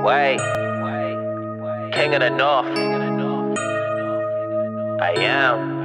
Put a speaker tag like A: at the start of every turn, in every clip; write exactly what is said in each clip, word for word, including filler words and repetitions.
A: Wait, King of the North. I am.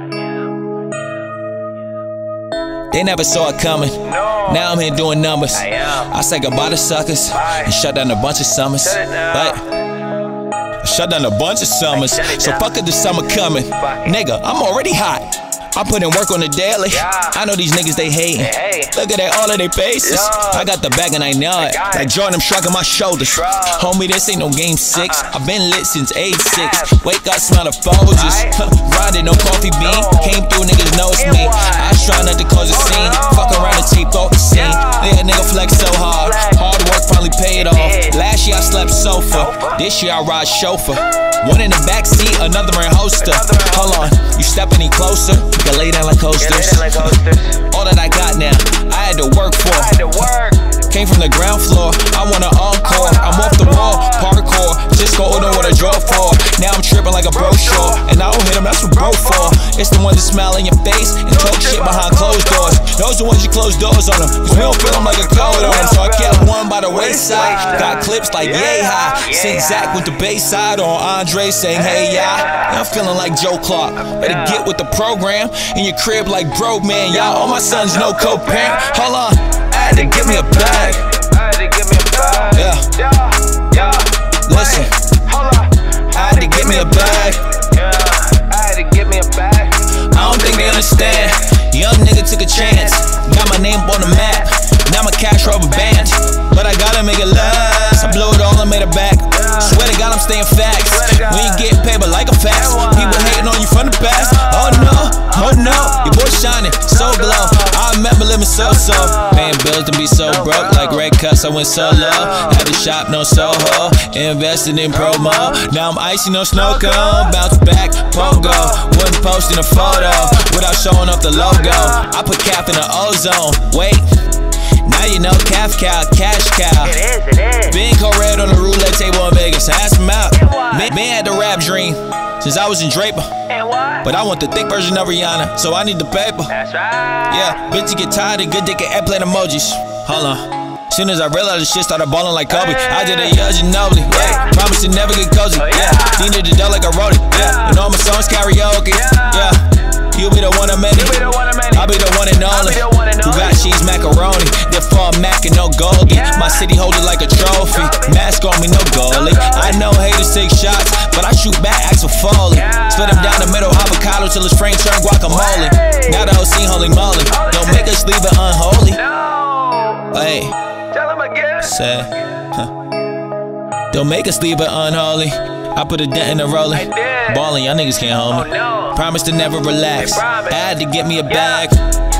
B: They never saw it coming.
A: No.
B: Now I'm here doing numbers.
A: I am.
B: I say goodbye to suckers
A: Bye.
B: and shut down a bunch of summers.
A: Shut it down.
B: But I shut down a bunch of summers.
A: Shut it
B: So
A: down.
B: fuck it, the summer coming.
A: Fuck it.
B: Nigga, I'm already hot. I put in work on the daily.
A: Yeah.
B: I know these niggas, they hating.
A: Hey, hey.
B: Look at that, all of their faces.
A: Yeah.
B: I got the bag and I know it.
A: got it.
B: Like Jordan, I'm shrugging my shoulders.
A: Shrug.
B: Homie, this ain't no game six.
A: Uh-uh.
B: I've been lit since age six.
A: Have.
B: Wake up, smell the Folgers.
A: Right.
B: Riding no coffee bean.
A: No.
B: Came through, niggas know it's
A: And
B: me.
A: why?
B: I was trying not to cause a
A: Oh,
B: scene.
A: no.
B: Fuck around and tape off the scene.
A: Yeah.
B: Yeah, nigga flex so hard.
A: Flex.
B: Hard work finally paid off.
A: did.
B: Last year I slept sofa.
A: Sofa.
B: This year I ride chauffeur. One in the back seat, another in holster.
A: Another in
B: Hold on, you step any closer, you can lay down like
A: Yeah,
B: coasters.
A: they like coasters.
B: All that I got now, I had to work for.
A: I had to work.
B: Came from the ground floor, I want an encore. I'm off the wall, parkour. Just go know what I draw for. Now I'm tripping like a brochure, and I don't hit him, that's what bro for. It's the ones that smile in your face and talk shit behind closed doors. Those the ones you close doors on them, cause we don't feel them like a code on them. So I kept one by the wayside, got clips like yay high. Sent Zach with the bass side on Andre saying hey ya. I'm feeling like Joe Clark. Better get with the program. In your crib like bro man, y'all. All my sons no co-parent. Hold on, I had to get me a bag.
A: I had to give me a bag.
B: Yeah.
A: Yeah. Yeah.
B: Listen,
A: Hold on.
B: I had to get me a bag.
A: Yeah. I had to give me a bag.
B: I don't think they understand. Young nigga took a chance. Got my name on the map. Now my cash rubber band. But I gotta make it last. I blew it all and made it back. Swear to God I'm staying facts. When you get paper like a fax. People hating on you from the past. Oh no, oh no. Your boy shining, so glow. I remember living so so. Paying bills to be so broke. Like red cuts I went so low. Had to shop no Soho. Invested in promo. Now I'm icy no snow cone. Bounce back, pogo. Wasn't posting a photo without showing off the logo. I put cap in the ozone. Wait, now you know calf cow, cash cow.
A: It is, it is.
B: Been co-red on the roulette table in Vegas. Ask him out. Man, man had the rap dream since I was in Draper.
A: And what?
B: But I want the thick version of Rihanna, so I need the paper.
A: That's right.
B: Yeah, bitch, you get tired of good dick and airplane emojis. Hold on. Soon as I realized the shit started balling like Kobe, I did a yeah, Ginobili. Yeah, promise to never get cozy. Yeah, Dina the dough like I wrote it. Yeah, and all my songs karaoke. Yeah, you be the one of many.
A: You be the one of many.
B: I'll be the one and only.
A: I'll be the one and
B: Who
A: only.
B: got cheese macaroni? They're for Mac and no Goldie.
A: Yeah.
B: My city hold it like a trophy.
A: Trophy.
B: Mask on me, no goalie. I know haters take shots, but I shoot back, Axel Foley.
A: Yeah.
B: Split him down the middle, avocado till his frame turn guacamole.
A: Hey.
B: Now the whole scene holy moly. Don't make us leave it unholy.
A: No.
B: Hey,
A: Tell him again.
B: say, huh. Don't make us leave it unholy. I put a dent in the roller.
A: I did.
B: Ballin', y'all niggas can't hold me.
A: Oh no.
B: Promise to never relax.
A: They promise.
B: I had to get me a
A: Yeah.
B: bag.